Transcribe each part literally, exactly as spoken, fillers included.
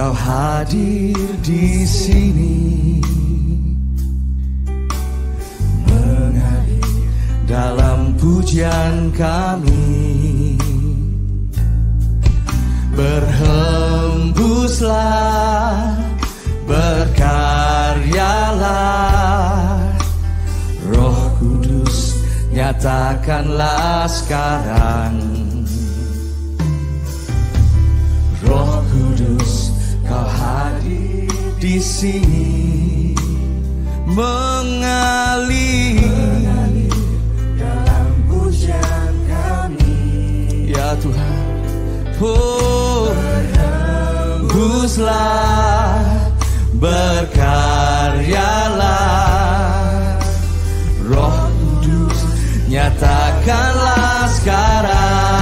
Kau hadir di sini, mengalir dalam pujian kami. Berhembuslah, berkaryalah, Roh Kudus nyatakanlah sekarang. Roh Kudus, Kau hadir di sini, mengalir, mengalir dalam pujian kami. Ya Tuhan, oh, berhembuslah, berkaryalah, Roh Kudus nyatakanlah sekarang.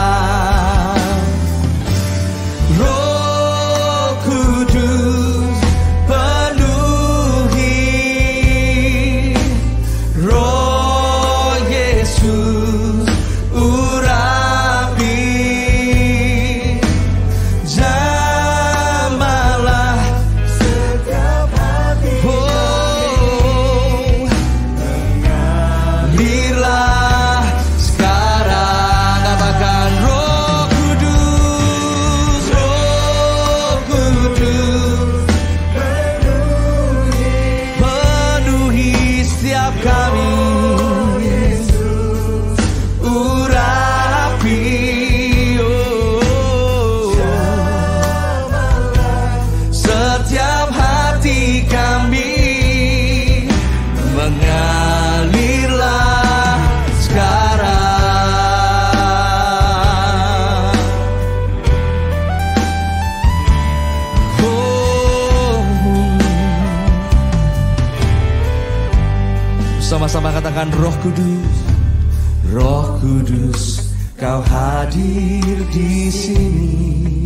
Sama-sama katakan, Roh Kudus, Roh Kudus, Kau hadir di sini,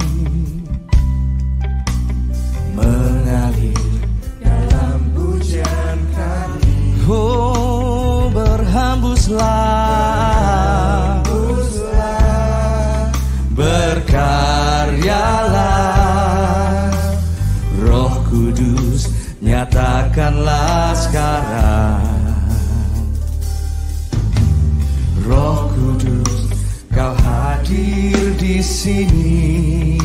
mengalir dalam pujian kami. Oh, berhembuslah, berhembuslah, berkaryalah, Roh Kudus nyatakanlah sekarang. Roh Kudus, Kau hadir di sini,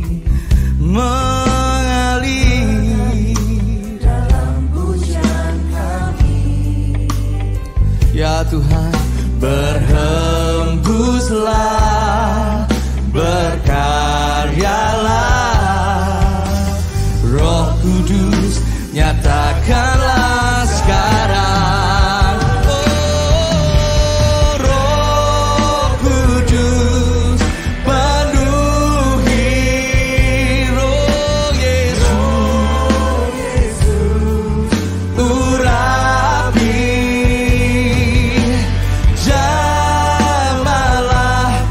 mengalir dalam pujian kami. Ya Tuhan, berhembuslah, berkaryalah, Roh Kudus nyatakanlah sekarang. Jamahlah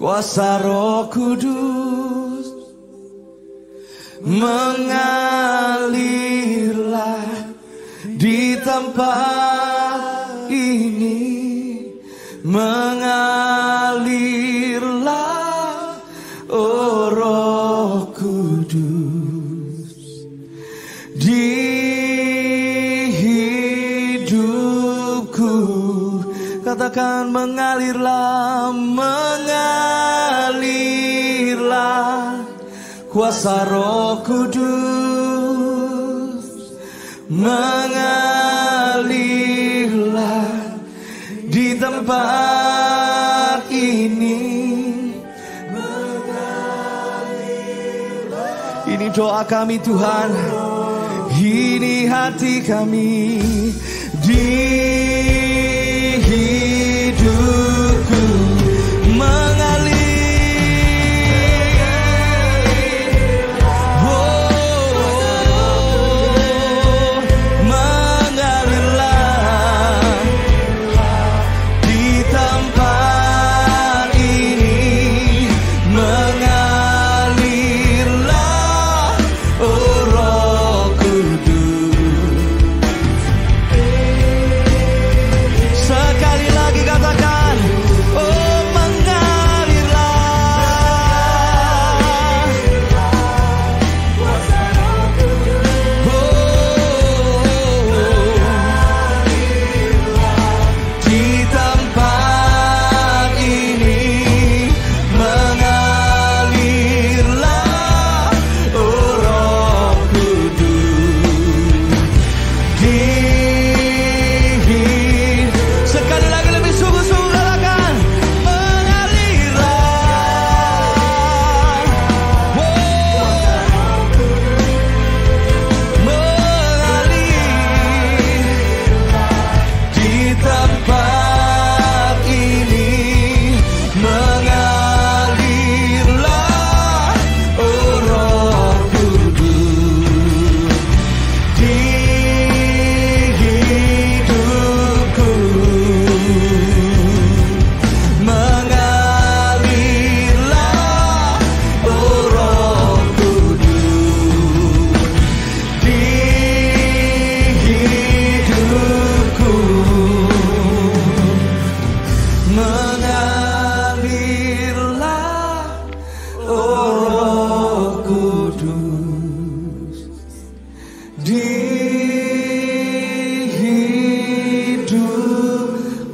kuasa Roh Kudus mengalirlah di tempat ini, mengalirlah oh Roh Kudus di hidupku. Katakan mengalirlah, mengalirlah kuasa Roh Kudus mengalirlah di tempat ini. Ini doa kami Tuhan, ini hati kami di hidupku mengalir.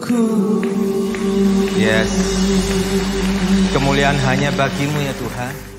Kemuliaan hanya bagimu ya Tuhan.